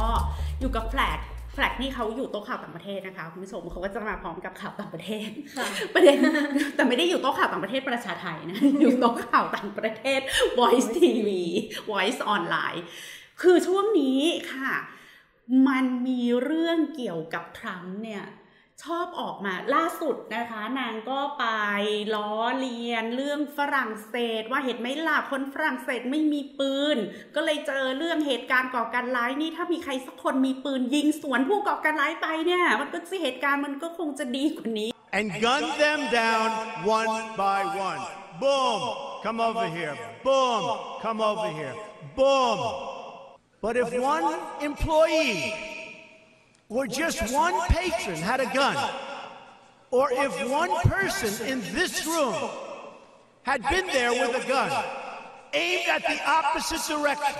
ก็อยู่กับแฟลกนี่เขาอยู่โต๊ะข่าวต่างประเทศนะคะคุณผู้ชมเขาก็จะมาพร้อมกับข่าวต่างประเทศประเด็นแต่ไม่ได้อยู่โต๊ะข่าวต่างประเทศประชาไทยนะอยู่โต๊ะข่าวต่างประเทศ Voice TV Voice Online คือช่วงนี้ค่ะมันมีเรื่องเกี่ยวกับทรัมป์เนี่ยชอบออกมาล่าสุดนะคะนางก็ไปล้อเลียนเรื่องฝรั่งเศสว่าเห็นไหมล่ะคนฝรั่งเศสไม่มีปืนก็เลยเจอเรื่องเหตุการณ์ก่อการร้ายนี่ถ้ามีใครสักคนมีปืนยิงสวนผู้ก่อการร้ายไปเนี่ยมันก็เหตุการณ์มันก็คงจะดีกว่านี้ and gun them down one by one. Boom, come over here. Boom, come over here. Boom. But if one employee or just one patron had a gun, or if one person in this room had been there with a gun aimed at the opposite direction,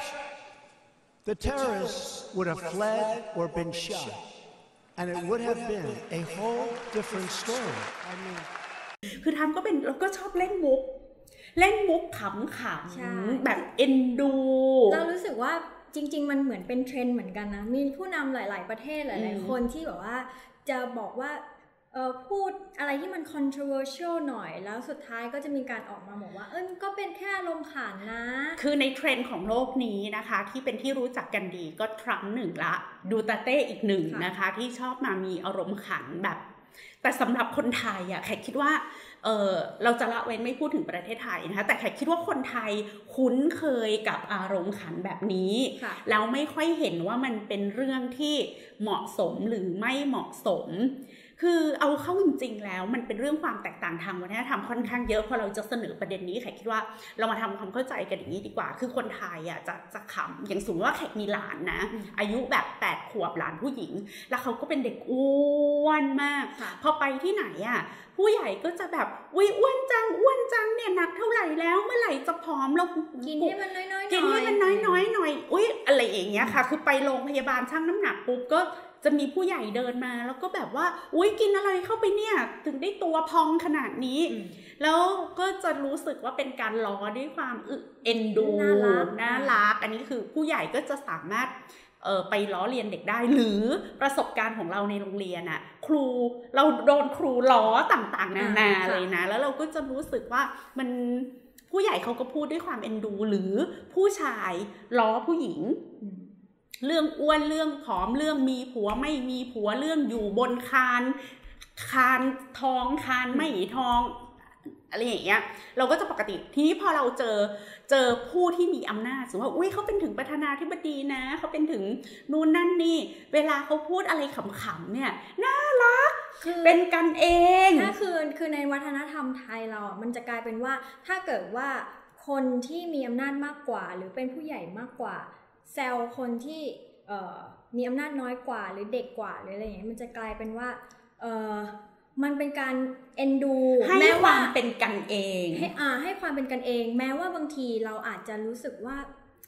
the terrorists would have fled or been shot, and it would have been a whole different story. I mean, คือทำก็เป็นเราก็ชอบเล่นมุกขำๆแบบเอ็นดูเรารู้สึกว่าจริงๆมันเหมือนเป็นเทรนด์เหมือนกันนะมีผู้นำหลายๆประเทศหลายๆคนที่แบบว่าจะบอกว่าพูดอะไรที่มัน controversial หน่อยแล้วสุดท้ายก็จะมีการออกมาบอกว่ามันก็เป็นแค่ลมณ์ขันนะคือในเทรนด์ของโลกนี้นะคะที่เป็นที่รู้จักกันดีก็ทรัมป์หนึ่งละดูเตเต้อีกหนึ่งนะคะที่ชอบมามีอารมณ์ขันแบบแต่สำหรับคนไทยอ่ะแขกคิดว่าเราจะละเว้นไม่พูดถึงประเทศไทยนะคะแต่แขกคิดว่าคนไทยคุ้นเคยกับอารมณ์ขันแบบนี้แล้วไม่ค่อยเห็นว่ามันเป็นเรื่องที่เหมาะสมหรือไม่เหมาะสมคือเอาเข้าจริงๆแล้วมันเป็นเรื่องความแตกต่างทางวัฒนธรรมค่อนข้างเยอะพอเราจะเสนอประเด็นนี้แขกคิดว่าเรามาทำความเข้าใจกันอย่างนี้ดีกว่าคือคนไทยอ่ะจะขำอย่างสมมติว่าแขกมีหลานนะอายุแบบ8 ขวบหลานผู้หญิงแล้วเขาก็เป็นเด็กอ้วนมากพอไปที่ไหนอ่ะผู้ใหญ่ก็จะแบบอ้วนจังเนี่ยหนักเท่าไหร่แล้วเมื่อไหร่จะผอมเรากินให้มันน้อยๆกินให้มันน้อยๆหน่อยอะไรอย่างเงี้ยค่ะคือไปโรงพยาบาลชั่งน้ำหนักปุ๊บก็จะมีผู้ใหญ่เดินมาแล้วก็แบบว่ากินอะไรเข้าไปเนี่ยถึงได้ตัวพองขนาดนี้แล้วก็จะรู้สึกว่าเป็นการล้อด้วยความเอ็นดูน่ารักอันนี้คือผู้ใหญ่ก็จะสามารถไปล้อเลียนเด็กได้หรือประสบการณ์ของเราในโรงเรียนอ่ะครูเราโดนครูล้อต่างๆนานาเลยนะแล้วเราก็จะรู้สึกว่ามันผู้ใหญ่เขาก็พูดด้วยความเอ็นดูหรือผู้ชายล้อผู้หญิงเรื่องอ้วนเรื่องผอมเรื่องมีผัวไม่มีผัวเรื่องอยู่บนคานท้องคานไม่ท้องอะไรอย่างเงี้ยเราก็จะปกติทีนี้พอเราเจอผู้ที่มีอำนาจสมมติว่าเขาเป็นถึงประธานาธิบดีนะเขาเป็นถึงนู่นนั่นนี่เวลาเขาพูดอะไรขำๆเนี่ยน่ารักเป็นกันเองถ้าคือในวัฒนธรรมไทยเรามันจะกลายเป็นว่าถ้าเกิดว่าคนที่มีอำนาจมากกว่าหรือเป็นผู้ใหญ่มากกว่าแซวคนที่มีอำนาจน้อยกว่าหรือเด็กกว่าหรืออะไรอย่างเงี้ยมันจะกลายเป็นว่ามันเป็นการเอ็นดูให้ความเป็นกันเองให้ความเป็นกันเองแม้ว่าบางทีเราอาจจะรู้สึกว่า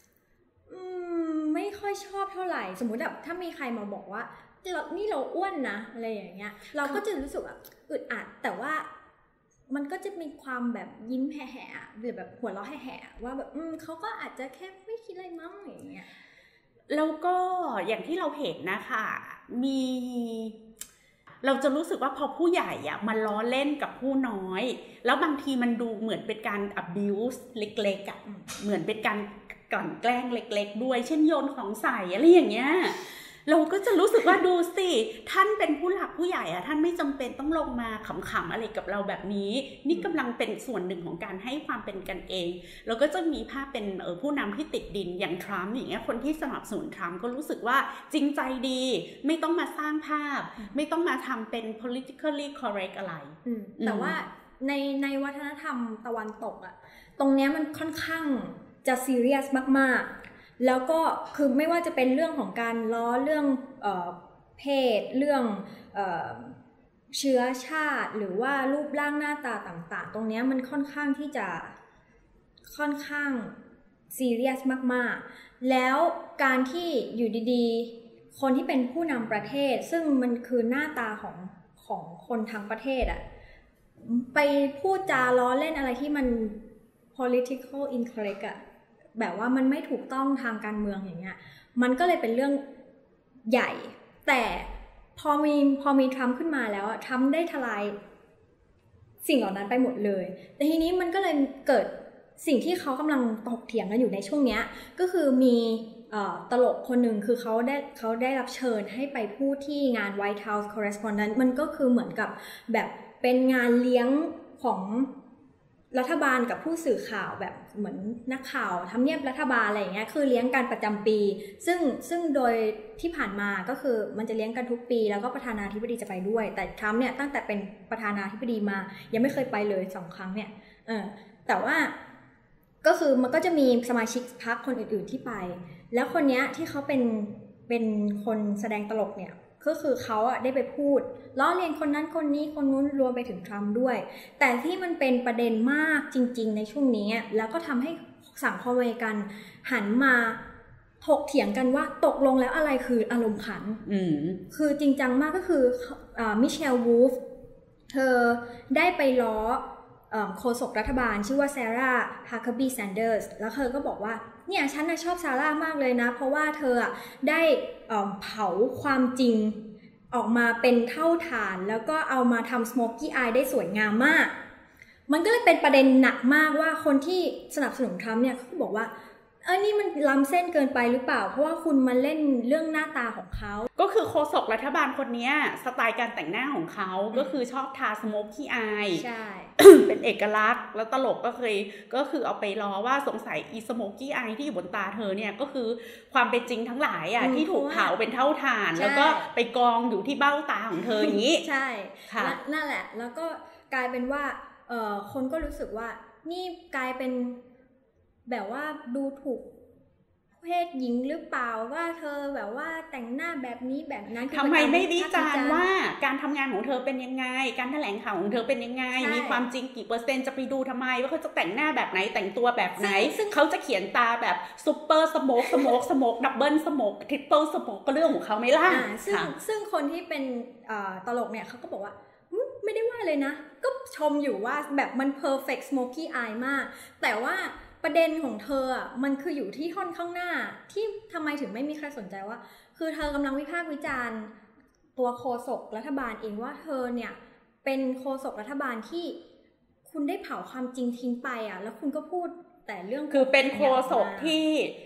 ไม่ค่อยชอบเท่าไหร่สมมุติแบบถ้ามีใครมาบอกว่านี่เราอ้วนนะอะไรอย่างเงี้ยเราก็จะรู้สึกว่าอึดอัดแต่ว่ามันก็จะมีความแบบยิ้มแห่ๆหรือแบบหัวเราะแห่ๆว่าแบบเขาก็อาจจะแค่ไม่คิดอะไรมั้งอย่างเงี้ยแล้วก็อย่างที่เราเห็นนะคะเราจะรู้สึกว่าพอผู้ใหญ่อะมาล้อเล่นกับผู้น้อยแล้วบางทีมันดูเหมือนเป็นการ abuse เล็กๆอะเหมือนเป็นการกลั่นแกล้งเล็กๆด้วยเช่นโยนของใส่อะไรอย่างเงี้ยเราก็จะรู้สึกว่าดูสิท่านเป็นผู้หลักผู้ใหญ่อะท่านไม่จำเป็นต้องลงมาขำๆอะไรกับเราแบบนี้นี่กำลังเป็นส่วนหนึ่งของการให้ความเป็นกันเองแล้วก็จะมีภาพเป็นผู้นำที่ติดดินอย่างทรัมป์อย่างเงี้ยคนที่สนับสนุนทรัมป์ก็รู้สึกว่าจริงใจดีไม่ต้องมาสร้างภาพไม่ต้องมาทำเป็น politically correct อะไรแต่ว่าในวัฒนธรรมตะวันตกอะตรงเนี้ยมันค่อนข้างจะซีเรียสมากๆแล้วก็คือไม่ว่าจะเป็นเรื่องของการล้อเรื่องเพศเรื่องเชื้อชาติหรือว่ารูปร่างหน้าตาต่างๆตรงนี้มันค่อนข้างที่จะค่อนข้างซีเรียสมากๆแล้วการที่อยู่ดีๆคนที่เป็นผู้นำประเทศซึ่งมันคือหน้าตาของคนทั้งประเทศอะไปพูดจาล้อเล่นอะไรที่มัน political incorrect อะแบบว่ามันไม่ถูกต้องทางการเมืองอย่างเงี้ยมันก็เลยเป็นเรื่องใหญ่แต่พอมีทรัมป์ขึ้นมาแล้วทรัมป์ได้ทลายสิ่งเหล่านั้นไปหมดเลยแต่ทีนี้มันก็เลยเกิดสิ่งที่เขากำลังถกเถียงกันอยู่ในช่วงนี้ก็คือมีตลกคนหนึ่งคือเขาได้รับเชิญให้ไปพูดที่งาน White House Correspondent มันก็คือเหมือนกับแบบเป็นงานเลี้ยงของรัฐบาลกับผู้สื่อข่าวแบบเหมือนนักข่าวทำเนียบรัฐบาลอะไรอย่างเงี้ยคือเลี้ยงกันประจำปีซึ่งโดยที่ผ่านมาก็คือมันจะเลี้ยงกันทุกปีแล้วก็ประธานาธิบดีจะไปด้วยแต่ทรัมป์เนี่ยตั้งแต่เป็นประธานาธิบดีมายังไม่เคยไปเลย2 ครั้งเนี่ยแต่ว่าก็คือมันก็จะมีสมาชิกพรรคคนอื่นๆที่ไปแล้วคนเนี้ยที่เขาเป็นคนแสดงตลกเนี่ยก็คือเขาได้ไปพูดล้อเลียนคนนั้นคนนี้คนนู้นรวมไปถึงทรัมป์ด้วยแต่ที่มันเป็นประเด็นมากจริงๆในช่วงนี้แล้วก็ทำให้สังคมอเมริกันหันมาถกเถียงกันว่าตกลงแล้วอะไรคืออารมณ์ขันคือจริงจังมากก็คือมิเชล วูฟเธอได้ไปล้อโฆษกรัฐบาลชื่อว่าซาร่า ฮักเคอร์บี้ แซนเดอร์สแล้วเธอก็บอกว่าเนี่ยฉันชอบซาร่ามากเลยนะเพราะว่าเธอได้เผาความจริงออกมาเป็นเท่าฐานแล้วก็เอามาทำ smoky eye ได้สวยงามมากมันก็เลยเป็นประเด็นหนักมากว่าคนที่สนับสนุนทรัมป์เนี่ยเขาบอกว่านี่มันล้ำเส้นเกินไปหรือเปล่าเพราะว่าคุณมาเล่นเรื่องหน้าตาของเขาก็คือโฆษกรัฐบาลคนนี้สไตล์การแต่งหน้าของเขาก็คือชอบทาสโมกที่อายใช่เป็นเอกลักษณ์แล้วตลกก็คือเอาไปล้อว่าสงสัยอีสโมกกี้อายที่อยู่บนตาเธอเนี่ยก็คือความเป็นจริงทั้งหลายที่ถูกเผาเป็นเท่าฐานแล้วก็ไปกองอยู่ที่เบ้าตาของเธออย่างนี้ใช่ค่ะนั่นแหละแล้วก็กลายเป็นว่าคนก็รู้สึกว่านี่กลายเป็นแบบว่าดูถูกเพศหญิงหรือเปล่าว่าเธอแบบว่าแต่งหน้าแบบนี้แบบนั้นทำไมไม่วิจารณ์ว่าการทำงานของเธอเป็นยังไงการแถลงข่าวของเธอเป็นยังไงมีความจริงกี่เปอร์เซ็นต์จะไปดูทำไมว่าเขาจะแต่งหน้าแบบไหนแต่งตัวแบบไหนเขาจะเขียนตาแบบซุปเปอร์สโมกดับเบิลสโมกทริปเปิลสโมกก็เรื่องของเขาไม่ล่ะซึ่งคนที่เป็นตลกเนี่ยเขาก็บอกว่าไม่ได้ว่าเลยนะก็ชมอยู่ว่าแบบมัน perfect smoky eye มากแต่ว่าประเด็นของเธอมันคืออยู่ที่ท่อนข้างหน้าที่ทำไมถึงไม่มีใครสนใจว่าคือเธอกำลังวิพากษ์วิจารณ์ตัวโฆษกรัฐบาลเองว่าเธอเนี่ยเป็นโฆษกรัฐบาลที่คุณได้เผาความจริงทิ้งไปแล้วคุณก็พูดแต่เรื่องคือเป็นโฆษกที่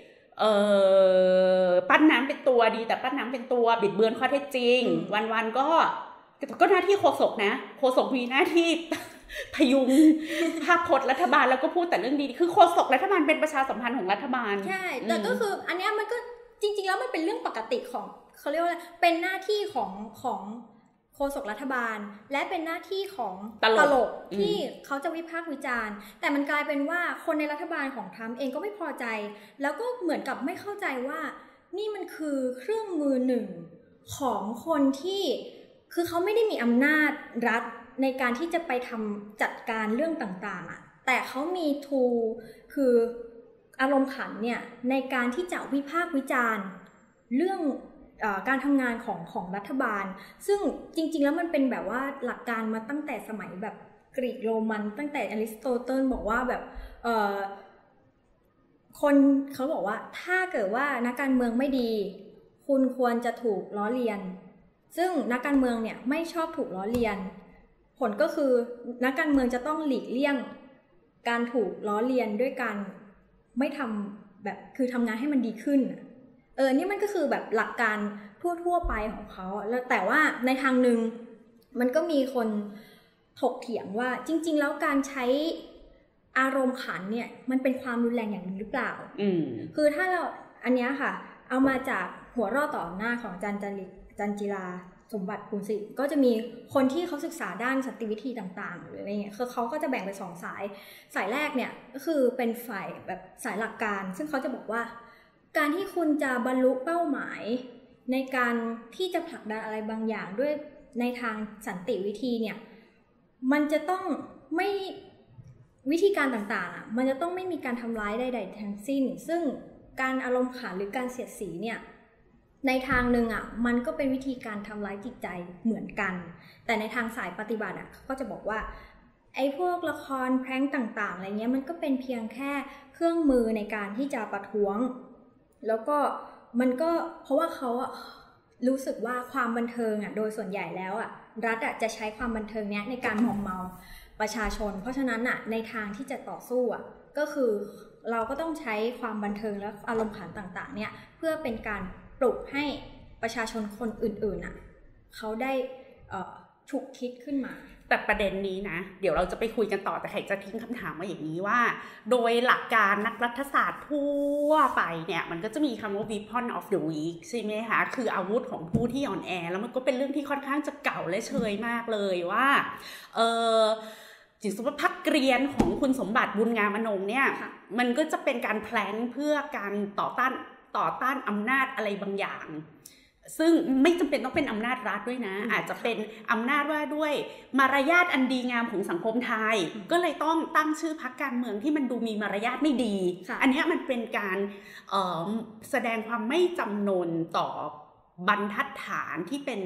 ปั้นน้ำเป็นตัวดีแต่ปั้นน้ำเป็นตัวบิดเบือนข้อเท็จจริงวันๆก็หน้าที่โฆษกนะโฆษกมีหน้าที่พยุงภาพพจน์รัฐบาลแล้วก็พูดแต่เรื่องดีคือโฆษกรัฐบาลเป็นประชาสัมพันธ์ของรัฐบาลใช่แต่ก็คืออันนี้มันก็จริงๆแล้วมันเป็นเรื่องปกติของเขาเรียกว่าเป็นหน้าที่ของโฆษกรัฐบาลและเป็นหน้าที่ของตลกที่เขาจะวิพากษ์วิจารณ์แต่มันกลายเป็นว่าคนในรัฐบาลของทรัมป์เองก็ไม่พอใจแล้วก็เหมือนกับไม่เข้าใจว่านี่มันคือเครื่องมือหนึ่งของคนที่คือเขาไม่ได้มีอำนาจรัฐในการที่จะไปทำจัดการเรื่องต่างๆแต่เขามีทูคืออารมณ์ขันเนี่ยในการที่จะวิพากษ์วิจารณ์เรื่องการทำงานของรัฐบาลซึ่งจริงๆแล้วมันเป็นแบบว่าหลักการมาตั้งแต่สมัยแบบกรีกโรมันตั้งแต่อริสโตเติลบอกว่าแบบคนเขาบอกว่าถ้าเกิดว่านักการเมืองไม่ดีคุณควรจะถูกล้อเลียนซึ่งนักการเมืองเนี่ยไม่ชอบถูกล้อเลียนผลก็คือนักการเมืองจะต้องหลีกเลี่ยงการถูกล้อเลียนด้วยการไม่ทำแบบคือทำงานให้มันดีขึ้นนี่มันก็คือแบบหลักการทั่วๆไปของเขาแล้วแต่ว่าในทางหนึ่งมันก็มีคนถกเถียงว่าจริงๆแล้วการใช้อารมณ์ขันเนี่ยมันเป็นความรุนแรงอย่างหนึ่งหรือเปล่าคือถ้าเราอันนี้ค่ะเอามาจากหัวร่อต่อหน้าของจันจิราสมบัติภูลศิริก็จะมีคนที่เขาศึกษาด้านสันติวิธีต่างๆหรืออะไรเงี้ยคือเขาก็จะแบ่งเป็น2 สายแรกเนี่ยก็คือเป็นฝ่ายแบบสายหลักการซึ่งเขาจะบอกว่าการที่คุณจะบรรลุเป้าหมายในการที่จะผลักดันอะไรบางอย่างด้วยในทางสันติวิธีเนี่ยมันจะต้องไม่วิธีการต่างๆมันจะต้องไม่มีการทำร้ายใดๆทั้งสิ้นซึ่งการอารมณ์ขันหรือการเสียดสีเนี่ยในทางหนึ่งมันก็เป็นวิธีการทำร้ายจิตใจเหมือนกันแต่ในทางสายปฏิบัติเขาก็จะบอกว่าไอ้พวกละครแพร้งต่างๆอะไรเงี้ยมันก็เป็นเพียงแค่เครื่องมือในการที่จะประท้วงแล้วก็มันก็เพราะว่าเขารู้สึกว่าความบันเทิงโดยส่วนใหญ่แล้วรัฐจะใช้ความบันเทิงเนี้ยในการมอมเมาประชาชนเพราะฉะนั้นในทางที่จะต่อสู้ก็คือเราก็ต้องใช้ความบันเทิงและอารมณ์ขันต่างๆเนี่ยเพื่อเป็นการปลุกให้ประชาชนคนอื่นๆเขาได้ฉุกคิดขึ้นมาแต่ประเด็นนี้นะเดี๋ยวเราจะไปคุยกันต่อแต่แขกจะทิ้งคำถามมาอย่างนี้ว่าโดยหลักการนักรัฐศาสตร์ทั่วไปเนี่ยมันก็จะมีคำว่า weapon of the weak ใช่ไหมคะคืออาวุธของผู้ที่อ่อนแอแล้วมันก็เป็นเรื่องที่ค่อนข้างจะเก่าและเชยมากเลยว่าจิตสุภาพเกรียนของคุณสมบัติบุญงามอนงเนี่ยมันก็จะเป็นการแพลนเพื่อการต่อต้านอำนาจอะไรบางอย่างซึ่งไม่จำเป็นต้องเป็นอำนาจรัฐด้วยนะอาจจะเป็นอำนาจว่าด้วยมารยาทอันดีงามของสังคมไทยก็เลยต้องตั้งชื่อพรรคการเมืองที่มันดูมีมารยาทไม่ดีอันนี้มันเป็นการแสดงความไม่จำนนต่อบรรทัดฐานที่เป็น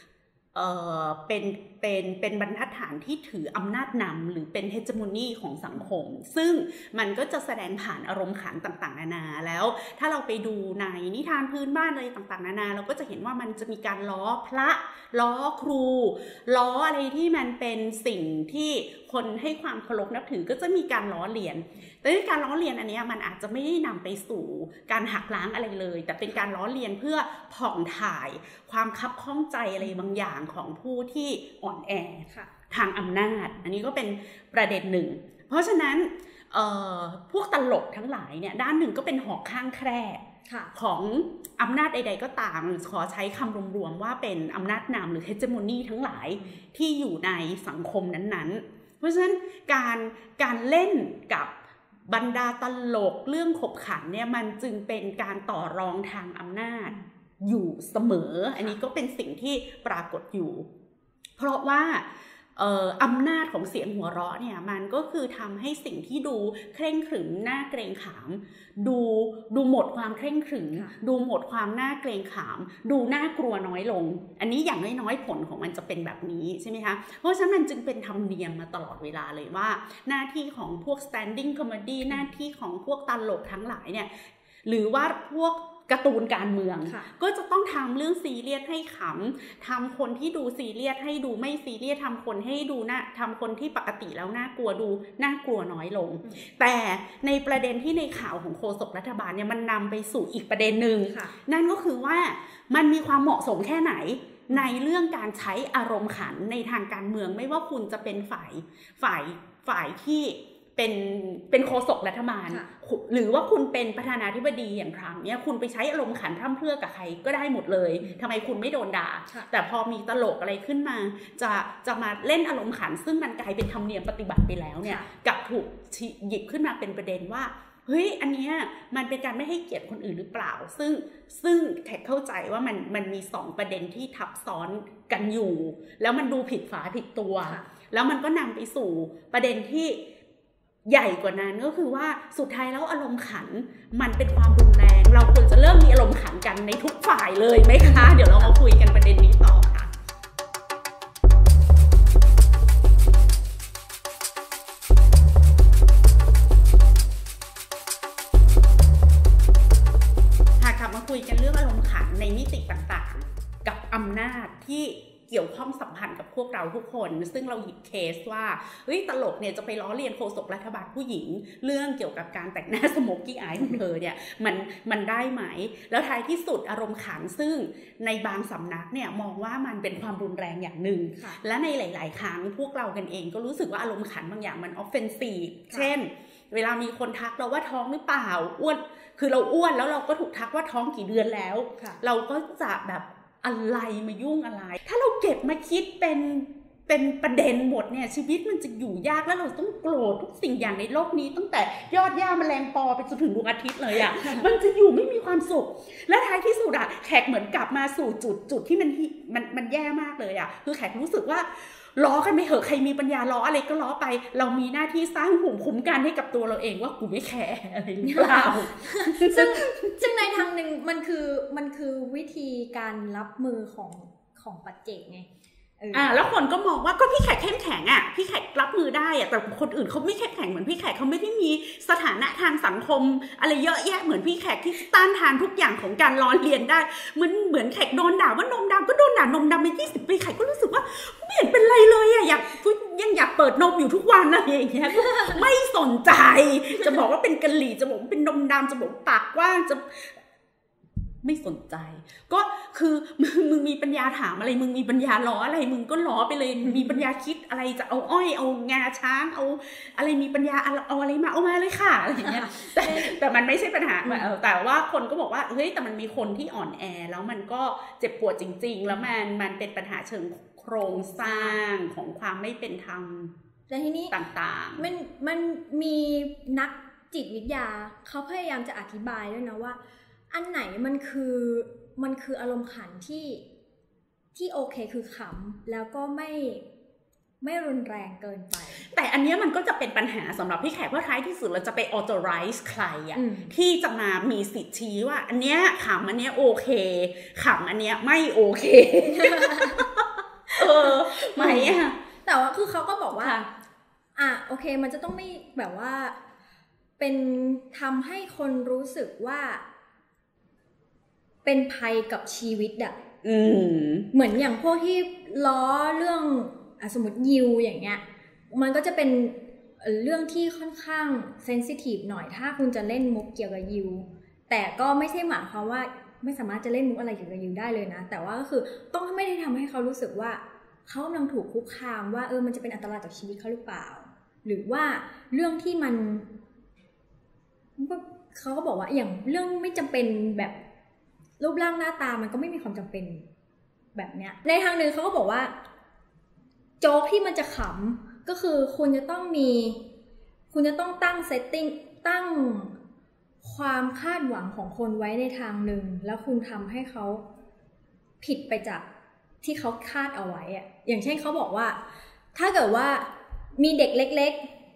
บรรทัดฐานที่ถืออำนาจนำหรือเป็นเฮจโมนีของสังคมซึ่งมันก็จะแสดงผ่านอารมณ์ขันต่างๆนานาแล้วถ้าเราไปดูในนิทานพื้นบ้านอะไรต่างๆนานาเราก็จะเห็นว่ามันจะมีการล้อพระล้อครูล้ออะไรที่มันเป็นสิ่งที่คนให้ความเคารพนับถือก็จะมีการล้อเลียนแต่ในการล้อเลียนอันนี้มันอาจจะไม่ได้นำไปสู่การหักล้างอะไรเลยแต่เป็นการล้อเลียนเพื่อผ่องถ่ายความคับข้องใจอะไรบางอย่างของผู้ที่อ่อนแอทางอำนาจอันนี้ก็เป็นประเด็นหนึ่งเพราะฉะนั้นพวกตลกทั้งหลายเนี่ยด้านหนึ่งก็เป็นหอกข้างแคร่ของอำนาจใดๆก็ตามขอใช้คำรวมๆว่าเป็นอำนาจนำหรือเฮจโมนีทั้งหลายที่อยู่ในสังคมนั้นๆเพราะฉะนั้นการเล่นกับบรรดาตลกเรื่องขบขันเนี่ยมันจึงเป็นการต่อรองทางอำนาจอยู่เสมออันนี้ก็เป็นสิ่งที่ปรากฏอยู่เพราะว่าอำนาจของเสียงหัวเราะเนี่ยมันก็คือทำให้สิ่งที่ดูเคร่งขรึมน่าเกรงขามดูหมดความเคร่งขรึมดูหมดความน่าเกรงขามดูน่ากลัวน้อยลงอันนี้อย่างน้อยๆผลของมันจะเป็นแบบนี้ใช่ไหมคะเพราะฉะนั้นมันจึงเป็นธรรมเนียมมาตลอดเวลาเลยว่าหน้าที่ของพวก standing comedy หน้าที่ของพวกตลกทั้งหลายเนี่ยหรือว่าพวกการ์ตูนการเมืองก็จะต้องทำเรื่องซีเรียสให้ขำทำคนที่ดูซีเรียสให้ดูไม่ซีเรียสทำคนให้ดูน่าทำคนที่ปกติแล้วน่ากลัวดูน่ากลัวน้อยลงแต่ในประเด็นที่ในข่าวของโฆษกรัฐบาลเนี่ยมันนำไปสู่อีกประเด็นหนึ่งนั่นก็คือว่ามันมีความเหมาะสมแค่ไหนในเรื่องการใช้อารมณ์ขันในทางการเมืองไม่ว่าคุณจะเป็นฝ่ายที่เป็นโฆษกรัฐบาลหรือว่าคุณเป็นประธานาธิบดีอย่างทรัมป์เนี่ยคุณไปใช้อารมณ์ขันพร่ำเพรื่อกับใครก็ได้หมดเลยทำไมคุณไม่โดนด่าแต่พอมีตลกอะไรขึ้นมาจะมาเล่นอารมณ์ขันซึ่งมันกลายเป็นธรรมเนียมปฏิบัติไปแล้วเนี่ยกับถูกหยิบขึ้นมาเป็นประเด็นว่าเฮ้ยอันเนี้ยมันเป็นการไม่ให้เกียรติคนอื่นหรือเปล่าซึ่งแขกเข้าใจว่ามันมี2ประเด็นที่ทับซ้อนกันอยู่แล้วมันดูผิดฝาผิดตัวแล้วมันก็นำไปสู่ประเด็นที่ใหญ่กว่านั้นก็คือว่าสุดท้ายแล้วอารมณ์ขันมันเป็นความรุนแรงเราควรจะเริ่มมีอารมณ์ขันกันในทุกฝ่ายเลยไหมคะเดี๋ยวเรามาคุยกันประเด็นนี้ต่อค่ะกลับมาคุยกันเรื่องอารมณ์ขันในมิติต่างๆกับอำนาจที่เกี่ยวข้องสัมพันธ์กับพวกเราทุกคนซึ่งเราหยิบเคสว่าตลกเนี่ยจะไปล้อเลียนโฆษกรัฐบาลผู้หญิงเรื่องเกี่ยวกับการแต่งหน้าสโมกกี้อายของเธอเนี่ยมันได้ไหมแล้วท้ายที่สุดอารมณ์ขันซึ่งในบางสำนักเนี่ยมองว่ามันเป็นความรุนแรงอย่างหนึ่งและในหลายๆครั้งพวกเรากันเองก็รู้สึกว่าอารมณ์ขันบางอย่างมันออฟเฟนซีฟเช่นเวลามีคนทักเราว่าท้องหรือเปล่าอ้วนคือเราอ้วนแล้วเราก็ถูกทักว่าท้องกี่เดือนแล้วเราก็จะแบบอะไรมายุ่งอะไรถ้าเราเก็บมาคิดเป็นประเด็นหมดเนี่ยชีวิตมันจะอยู่ยากแล้วเราต้องโกรธทุกสิ่งอย่างในโลกนี้ตั้งแต่ยอดหญ้าแมลงปอไปจนถึงดวงอาทิตย์เลยอ่ะ มันจะอยู่ไม่มีความสุขและท้ายที่สุดอ่ะแขกเหมือนกลับมาสู่จุดที่มันแย่มากเลยอ่ะคือแขกรู้สึกว่าล้อกันไม่เหอะใครมีปัญญาล้ออะไรก็ล้อไปเรามีหน้าที่สร้างภูมิคุ้มกันให้กับตัวเราเองว่ากูไม่แคร์อะไรหรือเปล่าซึ่งในทางหนึ่งมันคือวิธีการรับมือของปัจเจกไงแล้วคนก็มองว่าก็พี่แขกเข้มแข็งอ่ะพี่แขกรับมือได้อ่ะแต่คนอื่นเขาไม่เข้มแข็งเหมือนพี่แขกเขาไม่ได้มีสถานะทางสังคมอะไรเยอะแยะเหมือนพี่แขกที่ต้านทานทุกอย่างของการล้อเลียนได้เหมือนแขกโดนด่าว่านมดำก็โดนด่านมดำมา20 ปีแขกก็รู้สึกว่าไม่เห็นเป็นไรเลยอ่ะยังอยากเปิดนมอยู่ทุกวันอะไรอย่างเงี้ยไม่สนใจจะบอกว่าเป็นกะหรี่จะบอกว่าเป็นนมดำจะบอกปากกว้างจะไม่สนใจก็คือมึงมีปัญญาถามอะไรมึงมีปัญญาล้ออะไรมึงก็ล้อไปเลยมีปัญญาคิดอะไรจะเอาอ้อยเอางาช้างเอาอะไรมีปัญญาเอาอะไรมาเอามาเลยค่ะอะไรอย่างเงี้ยแต่มันไม่ใช่ปัญหาแต่ว่าคนก็บอกว่าเฮ้ยแต่มันมีคนที่อ่อนแอแล้วมันก็เจ็บปวดจริงๆแล้วมันเป็นปัญหาเชิงโครงสร้างของความไม่เป็นธรรมและทีนี้ต่างๆมันมีนักจิตวิทยาเขาพยายามจะอธิบายด้วยนะว่าอันไหนมันคืออารมณ์ขันที่โอเคคือขำแล้วก็ไม่รุนแรงเกินไปแต่อันนี้มันก็จะเป็นปัญหาสำหรับพี่แขกเพราะท้ายที่สุดเราจะไป authorize ใครอะที่จะมามีสิทธิ์ชี้ว่าอันเนี้ยขำอันเนี้ยโอเคขำอันเนี้ยไม่โอเคไหมอะแต่ว่าคือเขาก็บอกว่าโอเคมันจะต้องไม่แบบว่าเป็นทำให้คนรู้สึกว่าเป็นภัยกับชีวิตอะเหมือนอย่างพวกที่ล้อเรื่องสมมติยิวอย่างเงี้ยมันก็จะเป็นเรื่องที่ค่อนข้างเซนซิทีฟหน่อยถ้าคุณจะเล่นมุกเกี่ยวกับยิวแต่ก็ไม่ใช่หมายความว่าไม่สามารถจะเล่นมุกอะไรเกี่ยวกับยิวได้เลยนะแต่ว่าก็คือต้องไม่ได้ทำให้เขารู้สึกว่าเขากำลังถูกคุกคามว่ามันจะเป็นอันตรายต่อชีวิตเขาหรือเปล่าหรือว่าเรื่องที่มันเขาก็บอกว่าอย่างเรื่องไม่จำเป็นแบบรูปร่างหน้าตามันก็ไม่มีความจำเป็นแบบเนี้ยในทางหนึ่งเขาก็บอกว่าโจ๊กที่มันจะขำก็คือคุณจะต้องตั้งเซตติ้งตั้งความคาดหวังของคนไว้ในทางหนึ่งแล้วคุณทำให้เขาผิดไปจากที่เขาคาดเอาไว้อะอย่างเช่นเขาบอกว่าถ้าเกิดว่ามีเด็กเล็ก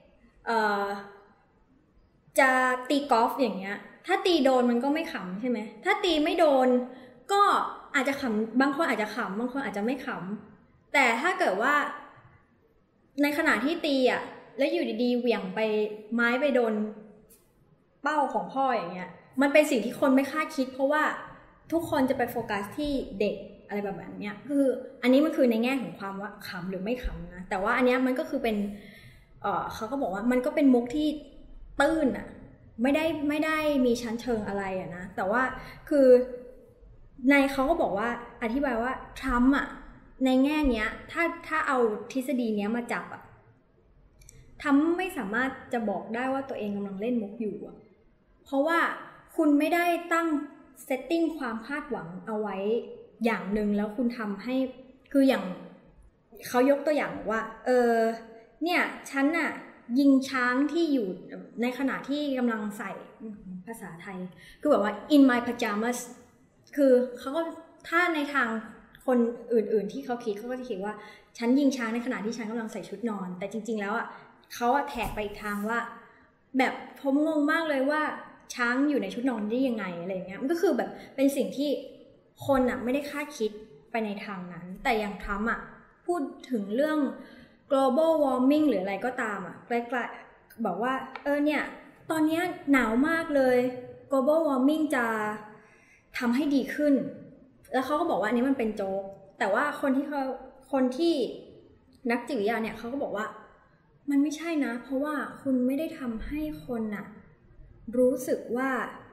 ๆจะตีกอล์ฟอย่างเงี้ยถ้าตีโดนมันก็ไม่ขำใช่ไหมถ้าตีไม่โดนก็อาจจะขำบางคนอาจจะขำบางคนอาจจะไม่ขำแต่ถ้าเกิดว่าในขณะที่ตีอ่ะแล้วอยู่ดีๆเหวี่ยงไปไม้ไปโดนเป้าของพ่ออย่างเงี้ยมันเป็นสิ่งที่คนไม่คาดคิดเพราะว่าทุกคนจะไปโฟกัสที่เด็กอะไรแบบเนี้ยคืออันนี้มันคือในแง่ของความว่าขำหรือไม่ขำนะแต่ว่าอันเนี้ยมันก็คือเป็นเขาก็บอกว่ามันก็เป็นมุกที่ตื้นอ่ะไม่ได้มีชั้นเชิงอะไรอะนะแต่ว่าคือในเขาก็บอกว่าอธิบายว่าทรัมป์อะในแง่เนี้ยถ้าเอาทฤษฎีเนี้ยมาจับอะทรัมป์ไม่สามารถจะบอกได้ว่าตัวเองกำลังเล่นมุกอยู่อะเพราะว่าคุณไม่ได้ตั้งเซตติ้งความคาดหวังเอาไว้อย่างหนึ่งแล้วคุณทำให้คืออย่างเขายกตัวอย่างว่าเนี่ยฉันอะยิงช้างที่อยู่ในขณะที่กำลังใส่ภาษาไทยคือแบบว่า in my pajamas คือเขาก็ถ้าในทางคนอื่นๆที่เขาคิดเขาก็จะคิดว่าฉันยิงช้างในขณะที่ฉันกำลังใส่ชุดนอนแต่จริงๆแล้วอ่ะเขาแถกไปอีกทางว่าแบบผมงงมากเลยว่าช้างอยู่ในชุดนอนได้ยังไงอะไรเงี้ยมันก็คือแบบเป็นสิ่งที่คนอ่ะไม่ได้คาดคิดไปในทางนั้นแต่อย่างทรัมป์อ่ะพูดถึงเรื่องglobal warming หรืออะไรก็ตามอ่ะใกล้ๆบอกว่าเนี่ยตอนนี้หนาวมากเลย global warming จะทำให้ดีขึ้นแล้วเขาก็บอกว่าอันนี้มันเป็นโจ๊กแต่ว่าคนที่นักจิตวิทยาเนี่ยเขาก็บอกว่ามันไม่ใช่นะเพราะว่าคุณไม่ได้ทำให้คนน่ะรู้สึกว่า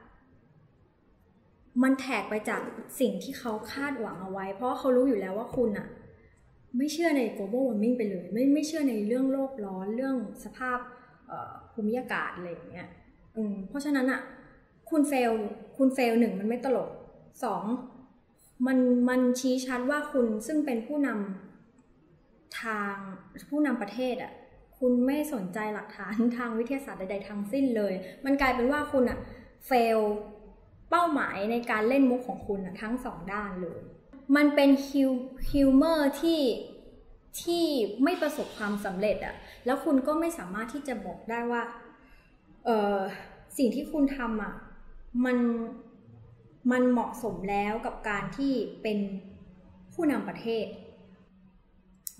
มันแตกไปจากสิ่งที่เขาคาดหวังเอาไว้เพราะว่าเขารู้อยู่แล้วว่าคุณน่ะไม่เชื่อใน global warming ไปเลยไม่เชื่อในเรื่องโลกร้อนเรื่องสภาพภูมิอากาศอะไรอย่างเงี้ยเพราะฉะนั้นอ่ะคุณเฟลหนึ่งมันไม่ตลกสองมันชี้ชัดว่าคุณซึ่งเป็นผู้นำประเทศอ่ะคุณไม่สนใจหลักฐานทางวิทยาศาสตร์ใดๆทั้งสิ้นเลยมันกลายเป็นว่าคุณอ่ะเฟลเป้าหมายในการเล่นมุกของคุณอ่ะทั้งสองด้านเลยมันเป็นฮิวเมอร์ที่ไม่ประสบความสำเร็จอ่ะแล้วคุณก็ไม่สามารถที่จะบอกได้ว่าสิ่งที่คุณทำอ่ะมันเหมาะสมแล้วกับการที่เป็นผู้นำประเทศ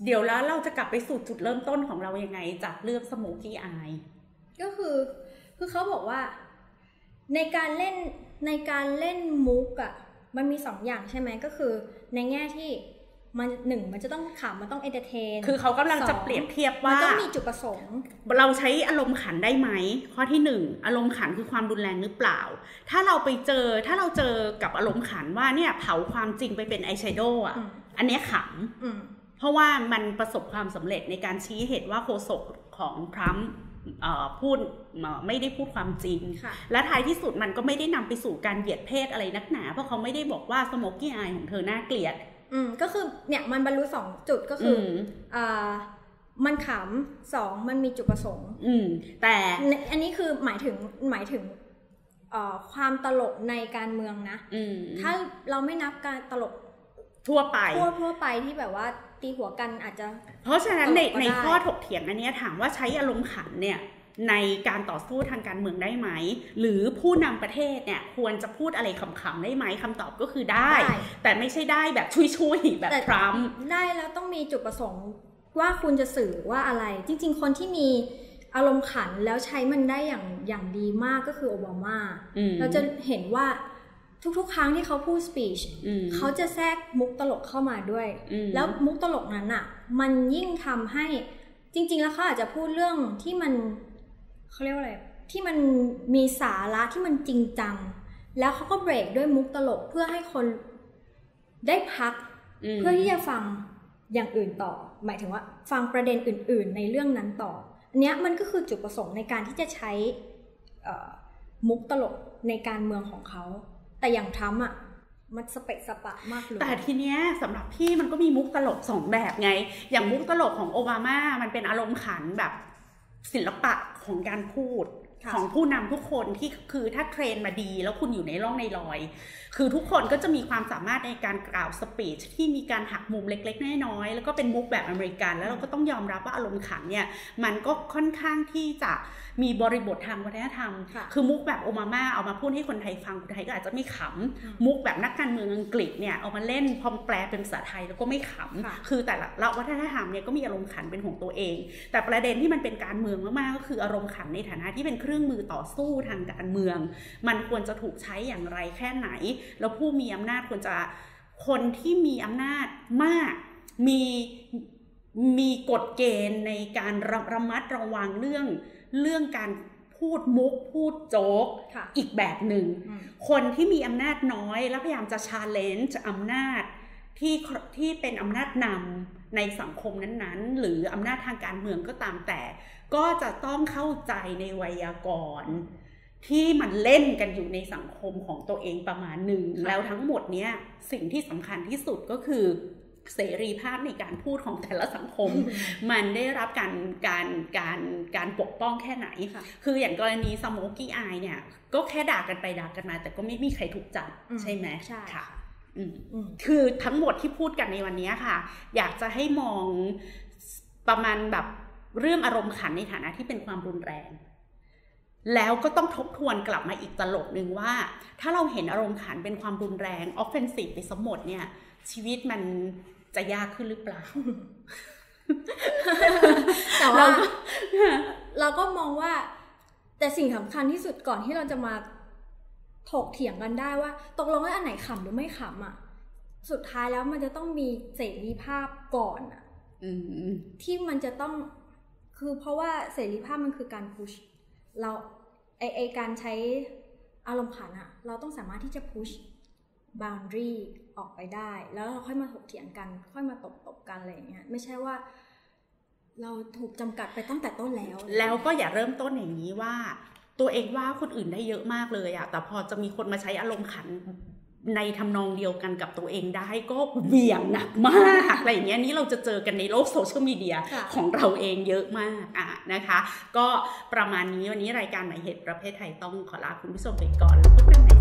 เดี๋ยวแล้วเราจะกลับไปสู่จุดเริ่มต้นของเรายังไงจากเรื่องสโมกี้อายก็คือเขาบอกว่าในการเล่นมุกอ่ะมันมี2 อย่างใช่ไหมก็คือในแง่ที่มัน1มันจะต้องขำมันต้องเอนเตอร์เทนคือเขากำลังจะเปรียบเทียบว่ามันต้องมีจุดประสงค์เราใช้อารมณ์ขันได้ไหมข้อที่1อารมณ์ขันคือความรุนแรงหรือเปล่าถ้าเราเจอกับอารมณ์ขันว่าเนี่ยเผาความจริงไปเป็นอายแชโดว์อ่ะอันนี้ขำเพราะว่ามันประสบความสำเร็จในการชี้เหตุว่าโฆษกของทรัมป์พูดไม่ได้พูดความจริงและท้ายที่สุดมันก็ไม่ได้นำไปสู่การเหยียดเพศอะไรนักหนาเพราะเขาไม่ได้บอกว่าสโมกี้อายของเธอน่าเกลียดก็คือเนี่ยมันบรรลุ2 จุดก็คือมันขำ2มันมีจุดประสงค์แต่อันนี้คือหมายถึงความตลกในการเมืองนะถ้าเราไม่นับการตลกทั่วไปที่แบบว่าตีหัวกันอาจจะเพราะฉะนั้นในข้อถกเถียงอันนี้ถามว่าใช้อารมณ์ขันเนี่ยในการต่อสู้ทางการเมืองได้ไหมหรือผู้นำประเทศเนี่ยควรจะพูดอะไรขำๆได้ไหมคำตอบก็คือได้แต่ไม่ใช่ได้แบบชุยๆแบบทรัมป์ได้แล้วต้องมีจุดประสงค์ว่าคุณจะสื่อว่าอะไรจริงๆคนที่มีอารมณ์ขันแล้วใช้มันได้อย่างดีมากก็คือโอบามาเราจะเห็นว่าทุกๆครั้งที่เขาพูดสปีชเขาจะแทรกมุกตลกเข้ามาด้วยแล้วมุกตลกนั้นอ่ะมันยิ่งทำให้จริงๆแล้วเขาอาจจะพูดเรื่องที่มันเขาเรียกว่าอะไรที่มันมีสาระที่มันจริงจังแล้วเขาก็เบรกด้วยมุกตลกเพื่อให้คนได้พักเพื่อที่จะฟังอย่างอื่นต่อหมายถึงว่าฟังประเด็นอื่นๆในเรื่องนั้นต่ออันเนี้ยมันก็คือจุดประสงค์ในการที่จะใช้มุกตลกในการเมืองของเขาแต่อย่างทรัมป์อ่ะมันสเปะสปะมากเลยแต่ทีเนี้ยสำหรับพี่มันก็มีมุกตลก2 แบบไงอย่างมุกตลกของโอบามามันเป็นอารมณ์ขันแบบศิลปะของการพูดของผู้นำทุกคนที่คือถ้าเทรนมาดีแล้วคุณอยู่ในร่องในรอยคือทุกคนก็จะมีความสามารถในการกล่าวสปีชที่มีการหักมุมเล็กๆน้อยๆแล้วก็เป็นมุกแบบอเมริกันแล้วเราก็ต้องยอมรับว่าอารมณ์ขันเนี่ยมันก็ค่อนข้างที่จะมีบริบททางวัฒนธรรมคือมุกแบบโอบามาเอามาพูดให้คนไทยฟังคนไทยก็อาจจะไม่ขำมุกแบบนักการเมืองอังกฤษเนี่ยเอามาเล่นพอแปลเป็นภาษาไทยแล้วก็ไม่ขำคือแต่ละวัฒนธรรมเนี่ยก็มีอารมณ์ขันเป็นของตัวเองแต่ประเด็นที่มันเป็นการเมืองมากๆก็คืออารมณ์ขันในฐานะที่เป็นเครื่องมือต่อสู้ทางการเมืองมันควรจะถูกใช้อย่างไรแค่ไหนแล้วผู้มีอำนาจควรจะคนที่มีอำนาจมากมีกฎเกณฑ์ในการระมัดระวังเรื่องการพูดมุกพูดโจ๊กอีกแบบหนึ่งคนที่มีอำนาจน้อยแล้วพยายามจะ challenge อำนาจที่เป็นอำนาจนำในสังคมนั้นๆหรืออำนาจทางการเมืองก็ตามแต่ก็จะต้องเข้าใจในไวยากรณ์ที่มันเล่นกันอยู่ในสังคมของตัวเองประมาณหนึ่งแล้วทั้งหมดเนี้ยสิ่งที่สำคัญที่สุดก็คือเสรีภาพในการพูดของแต่ละสังคมมันได้รับการปกป้องแค่ไหนคืออย่างกรณีสโมกี้อายเนี่ยก็แค่ด่ากันไปด่ากันมาแต่ก็ไม่มีใครถูกจับใช่ไหมใช่ค่ะคือทั้งหมดที่พูดกันในวันนี้ค่ะอยากจะให้มองประมาณแบบเรื่องอารมณ์ขันในฐานะที่เป็นความรุนแรงแล้วก็ต้องทบทวนกลับมาอีกตลบนึงว่าถ้าเราเห็นอารมณ์ขันเป็นความรุนแรง offensive ไปสมหมดเนี่ยชีวิตมันจะยากขึ้นหรือเปล่าแต่ว่าเราก็มองว่าแต่สิ่งสำคัญที่สุดก่อนที่เราจะมาถกเถียงกันได้ว่าตกลงว่าอันไหนขำหรือไม่ขำอ่ะสุดท้ายแล้วมันจะต้องมีเสรีภาพก่อนอ่ะที่มันจะต้องคือเพราะว่าเสรีภาพมันคือการพุชเราไอการใช้อารมณ์ขันอ่ะเราต้องสามารถที่จะพุชboundary ออกไปได้แล้วเราค่อยมาถกเถียงกันค่อยมาตบกันอะไรอย่างเงี้ยไม่ใช่ว่าเราถูกจำกัดไปตั้งแต่ต้นแล้วก็อย่าเริ่มต้นอย่างนี้ว่าตัวเองว่าคนอื่นได้เยอะมากเลยอะแต่พอจะมีคนมาใช้อารมณ์ขันในทำนองเดียวกันกับตัวเองได้ก็เบี่ยงหนักมากอะไรอย่างเงี้ยนี่เราจะเจอกันในโลกโซเชียลมีเดียของเราเองเยอะมากนะคะก็ประมาณนี้วันนี้รายการหมายเหตุประเภทไทยต้องขอลาคุณผู้ชมไปก่อนแล้วพบกัน